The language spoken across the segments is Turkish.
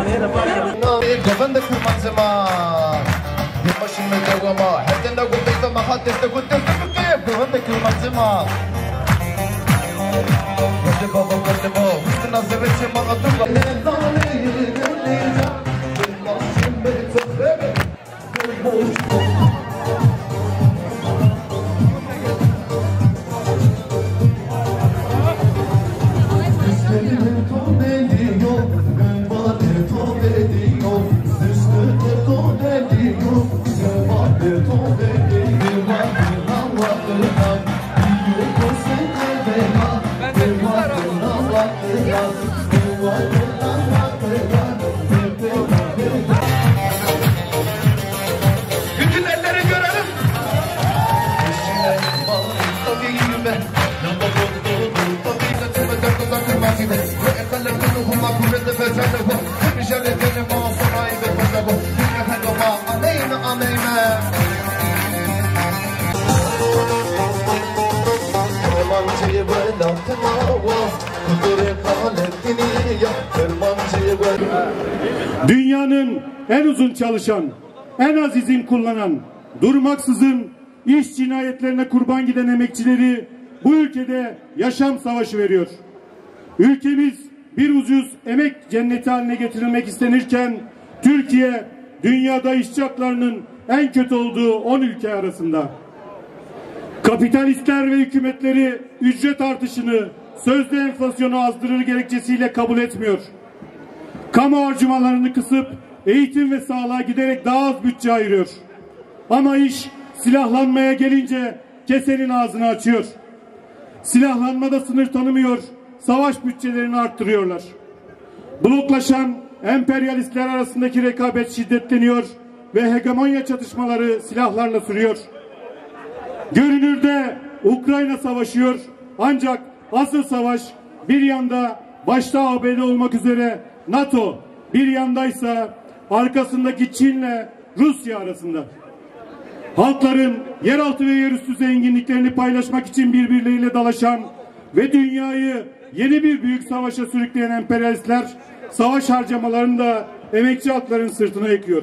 Gavanda kırmazıma başımda devama Hepten de kubbeyse mahaddeste kuddeste kuddeyip Gavanda kırmazıma Gavanda baba gavanda baba Hüsnü nazı reçe bana durla Lezaleyi gönleyeceğim Başım beni tözleme Bütün elleri görelim. Dünyanın en uzun çalışan, en az izin kullanan, durmaksızın iş cinayetlerine kurban giden emekçileri bu ülkede yaşam savaşı veriyor. Ülkemiz bir ucuz emek cenneti haline getirilmek istenirken Türkiye dünyada işçi haklarının en kötü olduğu 10 ülke arasında. Kapitalistler ve hükümetleri ücret artışını, sözde enflasyonu azdırır gerekçesiyle kabul etmiyor. Kamu harcamalarını kısıp eğitim ve sağlığa giderek daha az bütçe ayırıyor. Ama iş silahlanmaya gelince kesenin ağzını açıyor. Silahlanmada sınır tanımıyor, savaş bütçelerini arttırıyorlar. Bloklaşan emperyalistler arasındaki rekabet şiddetleniyor ve hegemonya çatışmaları silahlarla sürüyor. Görünürde Ukrayna savaşıyor ancak asıl savaş bir yanda başta ABD olmak üzere NATO, bir yandaysa arkasındaki Çin'le Rusya arasında. Halkların yeraltı ve yerüstü zenginliklerini paylaşmak için birbirleriyle dalaşan ve dünyayı yeni bir büyük savaşa sürükleyen emperyalistler savaş harcamalarını da emekçi halkların sırtına yıkıyor.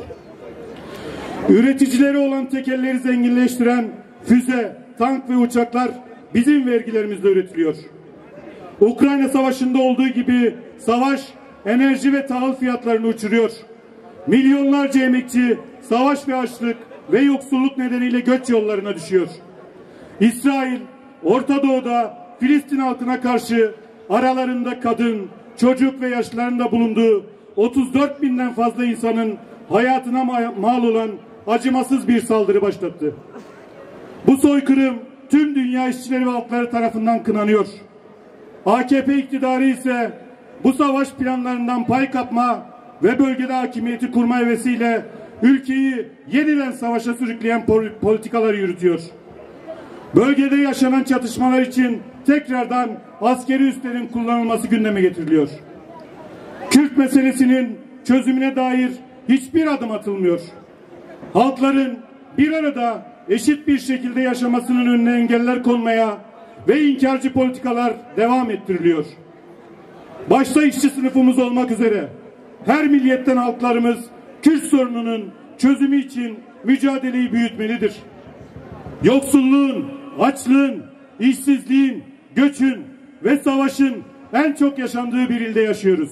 Üreticileri olan tekelleri zenginleştiren füze, tank ve uçaklar bizim vergilerimizle üretiliyor. Ukrayna Savaşı'nda olduğu gibi savaş enerji ve tahıl fiyatlarını uçuruyor. Milyonlarca emekçi savaş ve açlık ve yoksulluk nedeniyle göç yollarına düşüyor. İsrail, Orta Doğu'da Filistin halkına karşı aralarında kadın, çocuk ve yaşlıların da bulunduğu 34 binden fazla insanın hayatına mal olan acımasız bir saldırı başlattı. Bu soykırım tüm dünya işçileri ve halkları tarafından kınanıyor. AKP iktidarı ise bu savaş planlarından pay kapma ve bölgede hakimiyeti kurma hevesiyle ülkeyi yeniden savaşa sürükleyen politikalar yürütüyor. Bölgede yaşanan çatışmalar için tekrardan askeri üslerin kullanılması gündeme getiriliyor. Kürt meselesinin çözümüne dair hiçbir adım atılmıyor. Halkların bir arada eşit bir şekilde yaşamasının önüne engeller konmaya ve inkarcı politikalar devam ettiriliyor. Başta işçi sınıfımız olmak üzere her milletten halklarımız Kürt sorununun çözümü için mücadeleyi büyütmelidir. Yoksulluğun, açlığın, işsizliğin, göçün ve savaşın en çok yaşandığı bir ilde yaşıyoruz.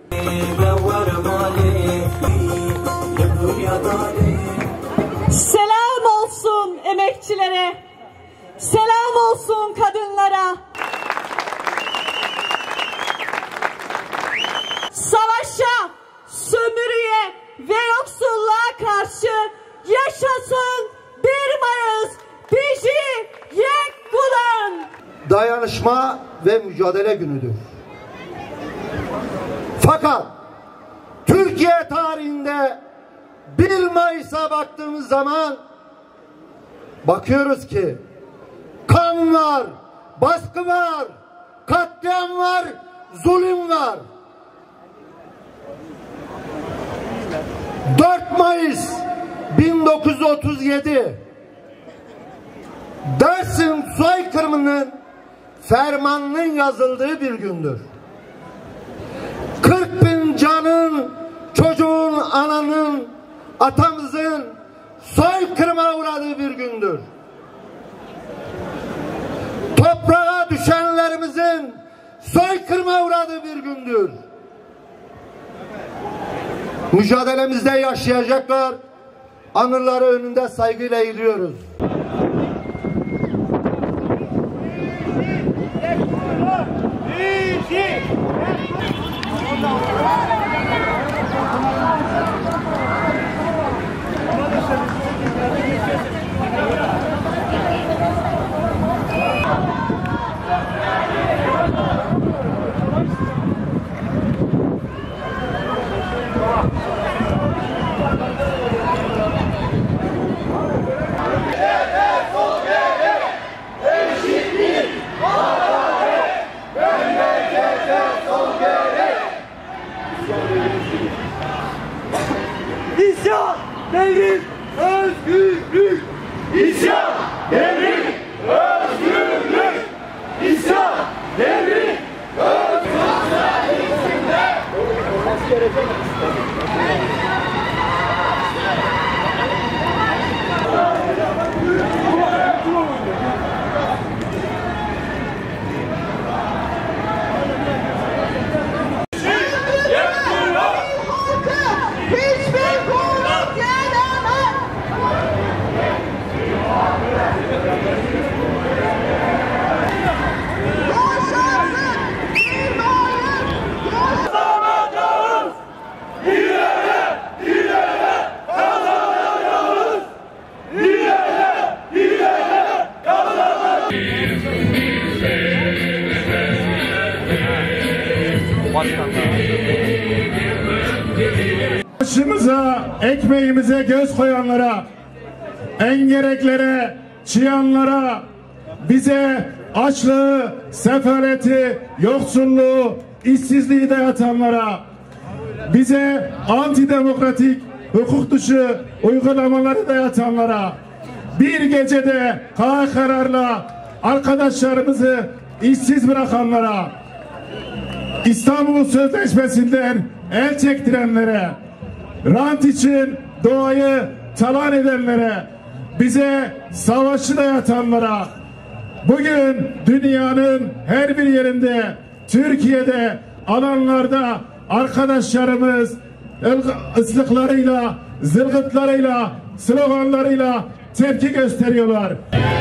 Selam olsun emekçilere, selam olsun kadınlara. Savaşa, sömürüye ve yoksulluğa karşı yaşasın 1 Mayıs, bizi yek bulan. Dayanışma ve mücadele günüdür. Fakat Türkiye tarihinde 1 Mayıs'a baktığımız zaman bakıyoruz ki kan var, baskı var, katliam var, zulüm var. 4 Mayıs 1937 Dersim soykırımının fermanının yazıldığı bir gündür. 40.000 canın ananın, atamızın soykırıma uğradığı bir gündür. Toprağa düşenlerimizin soykırıma uğradığı bir gündür. Mücadelemizde yaşayacaklar, anıları önünde saygıyla eğiliyoruz. İsyan, devrim, özgürlük. İsyan, devrim, özgürlük. İsyan, devrim, özgürlük. Başımıza, ekmeğimize göz koyanlara, engereklere, çıyanlara, bize açlığı, sefaleti, yoksulluğu, işsizliği dayatanlara, bize antidemokratik, hukuk dışı uygulamaları dayatanlara, bir gecede kararla arkadaşlarımızı işsiz bırakanlara, İstanbul Sözleşmesi'nden el çektirenlere, rant için doğayı talan edenlere, bize savaşı dayatanlara, bugün dünyanın her bir yerinde, Türkiye'de, alanlarda arkadaşlarımız ıslıklarıyla, zılgıtlarıyla, sloganlarıyla tepki gösteriyorlar.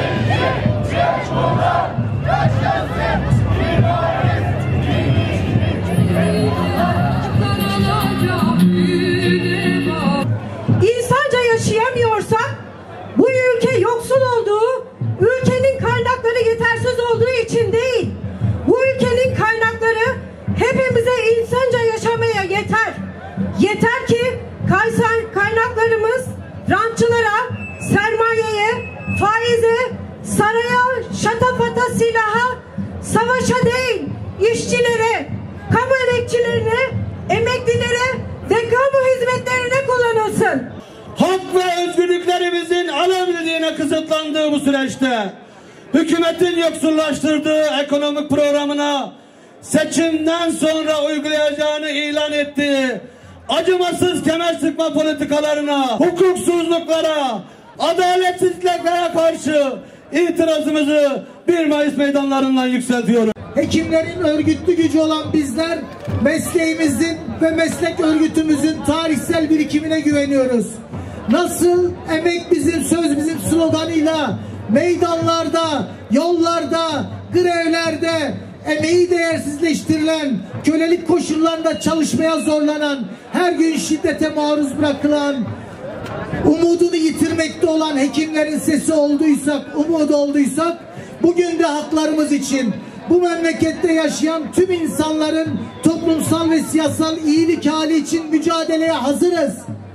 İnsanca yaşayamıyorsak, bu ülke yoksul olduğu, ülkenin kaynakları yetersiz olduğu için değil, bu ülkenin kaynakları hepimize insanca yaşamaya yeter. Yeter ki kaynaklarımız rantçılara, sermayeye, faize, saraya, şatafata, silaha, savaşa değil, işçilere, kamu emekçilerine, emeklilere ve kamu hizmetlerine kullanılsın. Hak ve özgürlüklerimizin alabildiğine kısıtlandığı bu süreçte hükümetin yoksullaştırdığı ekonomik programına seçimden sonra uygulayacağını ilan ettiği acımasız kemer sıkma politikalarına, hukuksuzluklara, adaletsizliklere karşı itirazımızı 1 Mayıs meydanlarından yükseltiyoruz. Hekimlerin örgütlü gücü olan bizler mesleğimizin ve meslek örgütümüzün tarihsel birikimine güveniyoruz. Nasıl emek bizim, söz bizim sloganıyla meydanlarda, yollarda, grevlerde emeği değersizleştirilen, kölelik koşullarında çalışmaya zorlanan, her gün şiddete maruz bırakılan, umudunu yitirmekte olan hekimlerin sesi olduysak, umudu olduysak, bugün de haklarımız için bu memlekette yaşayan tüm insanların toplumsal ve siyasal iyilik hali için mücadeleye hazırız.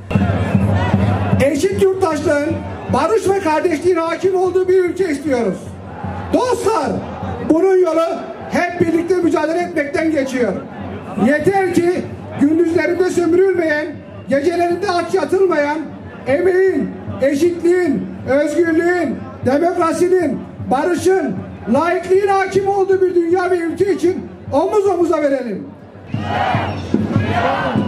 Eşit yurttaşlığın, barış ve kardeşliğin hakim olduğu bir ülke istiyoruz. Dostlar, bunun yolu hep birlikte mücadele etmekten geçiyor. Yeter ki gündüzlerinde sömürülmeyen, gecelerinde aç yatılmayan, emeğin, eşitliğin, özgürlüğün, demokrasinin, barışın, laikliğin hakim olduğu bir dünya ve ülke için omuz omuza verelim.